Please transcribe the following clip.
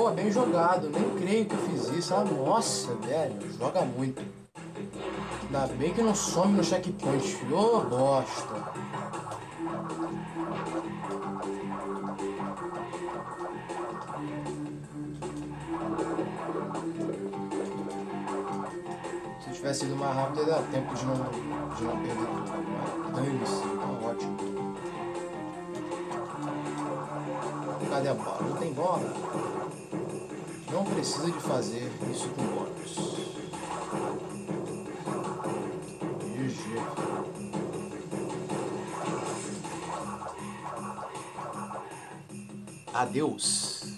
Boa, bem jogado. Nem creio que eu fiz isso. Ah, nossa, velho. Joga muito. Ainda bem que não some no checkpoint, filho. Ô, bosta. Se eu tivesse ido mais rápido, ia dar tempo de não perder tudo. Mas dane-se. Tá ótimo. Cadê a bola? Não tem bola. Não precisa de fazer isso com bônus. GG. Adeus.